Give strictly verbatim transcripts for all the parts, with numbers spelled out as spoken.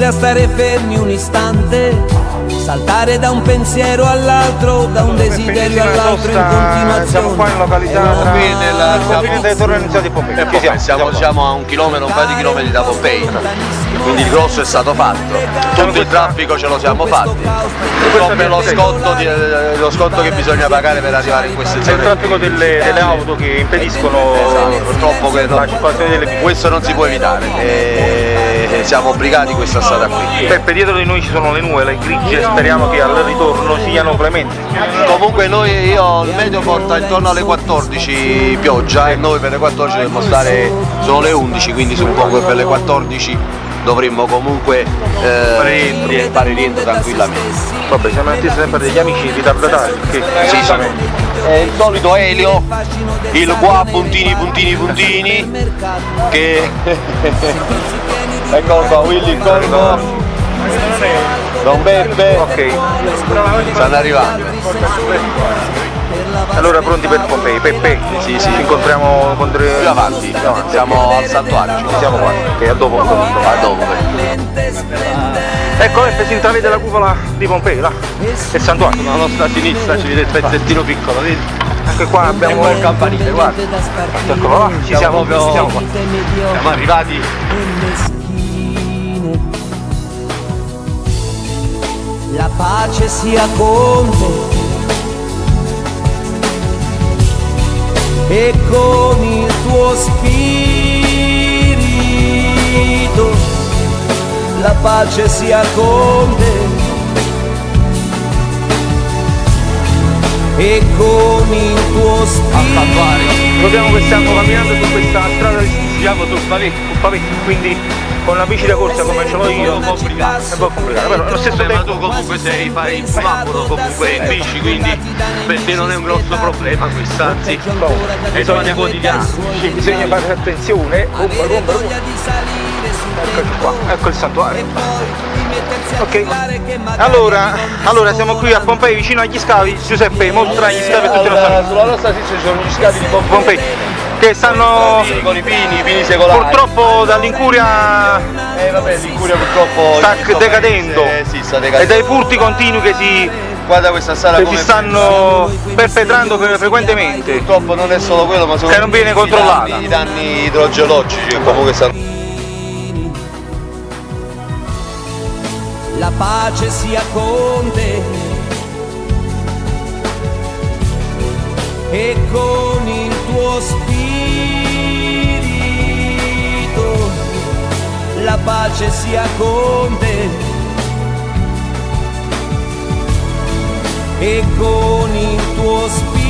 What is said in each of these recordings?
riuscire a stare fermi un istante, saltare da un pensiero all'altro, da un desiderio all'altro in continuazione. Siamo qua in località tra qui nella confine dei torrenti di Pompei. Eh, Pompei. Siamo, siamo a un chilometro, un paio di chilometri da Pompei, quindi il grosso è stato fatto, tutto il traffico ce lo siamo fatti, purtroppo è lo scotto, di, lo scotto che bisogna pagare per arrivare in queste zone. C'è il traffico delle, delle auto che impediscono, esatto, purtroppo che la circolazione delle biciclette. Questo non si può evitare e siamo obbligati questa strada qui. Peppe, dietro di noi ci sono le nuvole grigie, speriamo che al ritorno siano clementi. Comunque noi, io il meteo porta intorno alle quattordici pioggia e noi per le quattordici dobbiamo stare, sono le undici, quindi suppongo che per le quattordici dovremmo comunque eh, fare rientro tranquillamente. Vabbè, siamo in attesa sempre degli amici ritardatari, perché sì, è il solito Elio, il qua puntini puntini puntini, che eccolo qua, Willy Corvo, Don Beppe, ok, stanno arrivando. Allora pronti per Pompei, Peppe, sì, sì. Ci incontriamo con tre... più avanti, più avanti. Siamo al santuario, ci siamo qua, ok, a dopo. A dopo. Ecco Peppe, si intravede la cupola di Pompei, là, è il santuario. Sulla nostra sinistra ci vede il pezzettino piccolo, vedi? Anche qua abbiamo il campanile, guarda. Eccolo là, ci siamo, proprio, ci siamo qua. Siamo arrivati. La pace sia con te e con il tuo spirito, la pace sia con te e con il tuo spirito. Ricordiamo che stiamo camminando su questa strada di siamo sul pavetto, quindi con la bici da corsa come ce l'ho io è un po' complicato, è un po' complicato, però allo stesso tempo... Ma tu comunque sei, fai il semaforo comunque in bici, quindi per te non è un grosso problema questo, anzi è il pane quotidiano. Bisogna fare attenzione, rumba, rumba, rumba. Eccoci qua, ecco il santuario. Ok, allora, allora siamo qui a Pompei vicino agli scavi. Giuseppe, mostra gli scavi a tutti i nostri. Sulla nostra sinistra ci sono gli scavi di Pompei. Pompei. Che stanno con i pini, i pini secolari. Purtroppo dall'incuria eh, vabbè, l'incuria purtroppo sta decadendo paese, eh, sì, sta decadendo. E dai furti continui che si, guarda questa strada che come si stanno perpetrando frequentemente. Purtroppo non è solo quello, ma sono che non viene controllata. I danni, i danni idrogeologici che comunque stanno. La pace sia con te e con il tuo spirito, la pace sia con te e con il tuo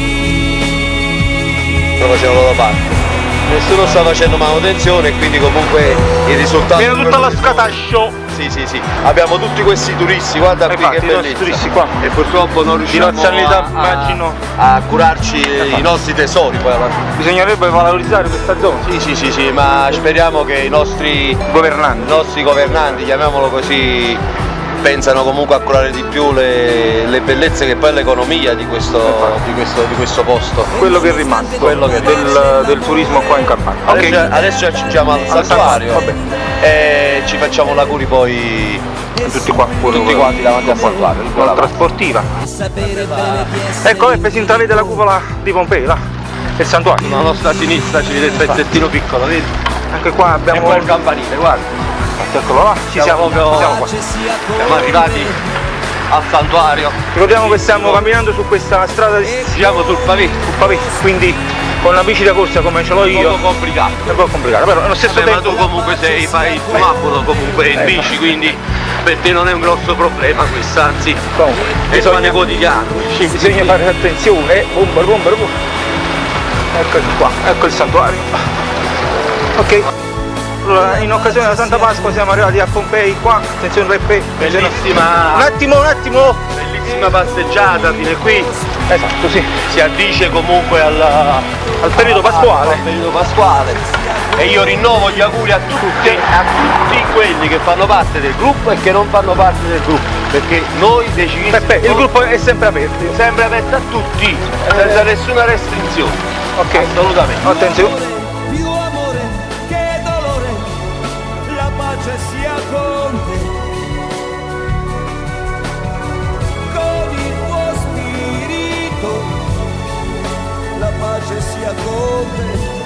spirito. Lo facevano da parte, nessuno sta facendo manutenzione e quindi comunque il risultato viene tutta la scatascio. Sì, sì, sì, abbiamo tutti questi turisti, guarda qui che bellezza. Turisti qua. E purtroppo non riusciamo a, a, a curarci i nostri tesori poi alla fine. Bisognerebbe valorizzare questa zona. Sì, sì, sì, sì, ma speriamo che i nostri governanti, i nostri governanti, chiamiamolo così, pensano comunque a curare di più le, le bellezze che poi è l'economia di questo, di, questo, di questo posto. Quello che è rimasto Quello che è del, del turismo qua in Campania. Adesso, okay. Adesso ci accingiamo al santuario e ci facciamo l'auguri poi tutti qua, tutti quanti davanti al santuario. La trasportiva. Ecco Peppe, si intravede la cupola di Pompei, là, è il santuario. Sulla nostra sinistra ci vede il pezzettino piccolo, vedi? Anche qua abbiamo il campanile, guarda. Eccolo là, ci siamo, siamo, siamo qua. Siamo arrivati al santuario. Ricordiamo che stiamo camminando su questa strada di siamo sul pavetto, sul pavetto, quindi con la bici da corsa come ce l'ho io. È un po' complicato. È un po' complicato, però allo stesso Vabbè, tempo. Ma tu comunque sei, fai il semaforo comunque in bici, quindi per te non è un grosso problema questo, anzi comunque, è il pane quotidiano. Bisogna fare attenzione, bomba, bomba, bomba. Eccoci qua, ecco il santuario. Ok. Allora, in occasione della Santa Pasqua siamo arrivati a Pompei qua, attenzione Peppe. Bellissima. Un attimo, un attimo. Bellissima passeggiata fino qui. Esatto, sì. Si addice comunque alla, al periodo pasquale. Al periodo pasquale. E io rinnovo gli auguri a tutti, a tutti quelli che fanno parte del gruppo e che non fanno parte del gruppo. Perché noi decidiamo. Peppe, il gruppo è sempre aperto. Sempre aperto a tutti, senza eh. nessuna restrizione. Ok. Assolutamente. Attenzione. Più amore che dolore, la pace sia con te catacombe